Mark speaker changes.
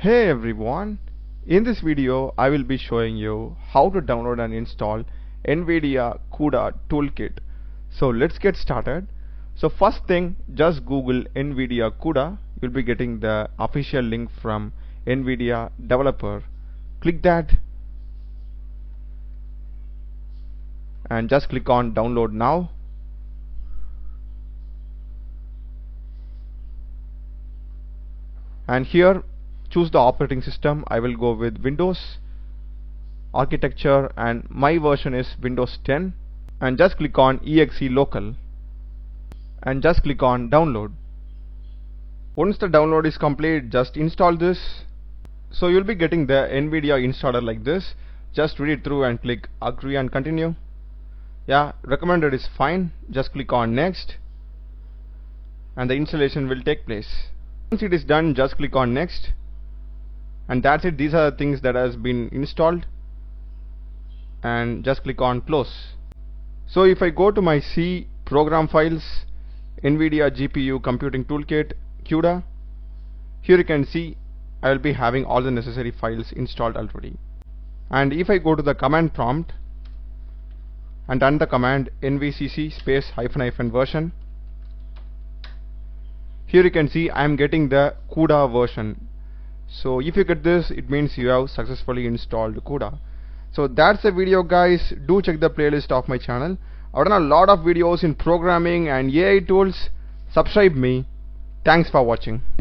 Speaker 1: Hey everyone, in this video I will be showing you how to download and install Nvidia CUDA Toolkit. So let's get started. So first thing, just Google Nvidia CUDA. You'll be getting the official link from Nvidia developer. Click that and just click on download now. And here choose the operating system. I will go with Windows architecture and my version is Windows 10, and just click on exe local and just click on download. Once the download is complete, just install this. So you'll be getting the Nvidia installer like this. Just read it through and click agree and continue. Yeah, recommended is fine. Just click on next and the installation will take place. Once it is done, just click on next, and that's it. These are the things that has been installed, and just click on close. So if I go to my C program files, Nvidia GPU Computing Toolkit CUDA, here you can see I will be having all the necessary files installed already. And if I go to the command prompt and run the command nvcc space -- version, here you can see I am getting the CUDA version. So if you get this, it means you have successfully installed CUDA. So that's the video, guys. Do check the playlist of my channel. I've done a lot of videos in programming and AI tools. Subscribe me. Thanks for watching.